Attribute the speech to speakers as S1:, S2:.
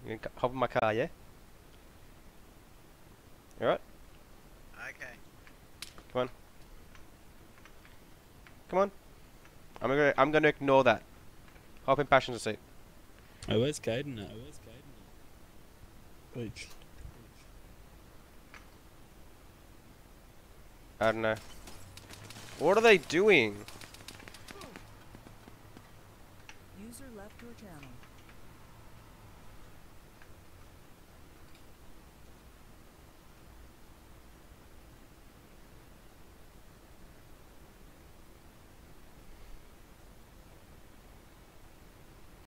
S1: You can hop in my car, yeah? Alright?
S2: Okay.
S1: Come on. Come on. I'm gonna ignore that. Hop in passenger seat.
S3: Oh, where's Caden at? Wait.
S1: I don't know. What are they doing?
S4: User left your channel.